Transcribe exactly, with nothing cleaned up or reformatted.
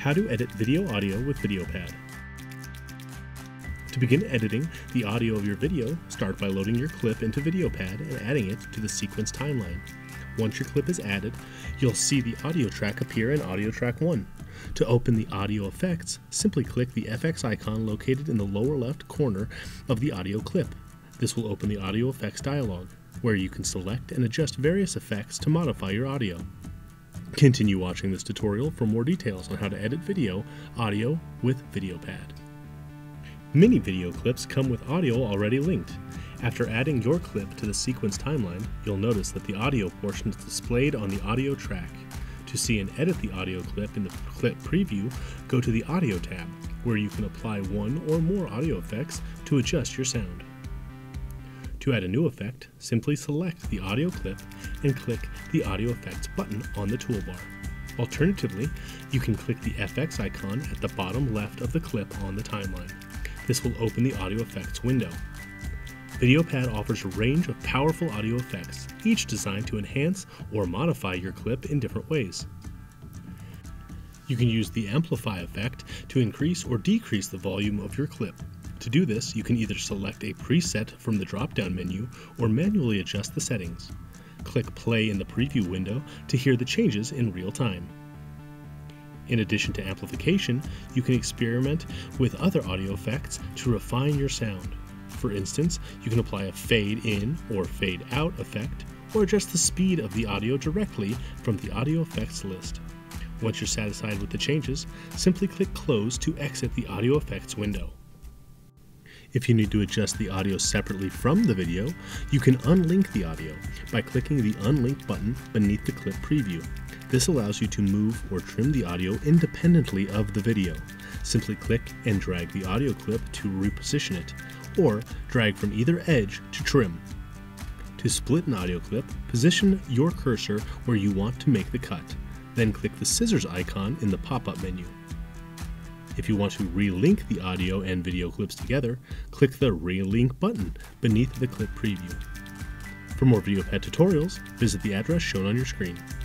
How to edit video audio with VideoPad. To begin editing the audio of your video, start by loading your clip into VideoPad and adding it to the sequence timeline. Once your clip is added, you'll see the audio track appear in audio track one. To open the audio effects, simply click the F X icon located in the lower left corner of the audio clip. This will open the audio effects dialog, where you can select and adjust various effects to modify your audio. Continue watching this tutorial for more details on how to edit video audio with VideoPad. Many video clips come with audio already linked. After adding your clip to the sequence timeline, you'll notice that the audio portion is displayed on the audio track. To see and edit the audio clip in the clip preview, go to the Audio tab, where you can apply one or more audio effects to adjust your sound. To add a new effect, simply select the audio clip and click the Audio Effects button on the toolbar. Alternatively, you can click the F X icon at the bottom left of the clip on the timeline. This will open the Audio Effects window. VideoPad offers a range of powerful audio effects, each designed to enhance or modify your clip in different ways. You can use the Amplify effect to increase or decrease the volume of your clip. To do this, you can either select a preset from the drop-down menu or manually adjust the settings. Click play in the preview window to hear the changes in real time. In addition to amplification, you can experiment with other audio effects to refine your sound. For instance, you can apply a fade in or fade out effect, or adjust the speed of the audio directly from the audio effects list. Once you're satisfied with the changes, simply click close to exit the audio effects window. If you need to adjust the audio separately from the video, you can unlink the audio by clicking the Unlink button beneath the clip preview. This allows you to move or trim the audio independently of the video. Simply click and drag the audio clip to reposition it, or drag from either edge to trim. To split an audio clip, position your cursor where you want to make the cut. Then click the scissors icon in the pop-up menu. If you want to relink the audio and video clips together, click the Relink button beneath the clip preview. For more VideoPad tutorials, visit the address shown on your screen.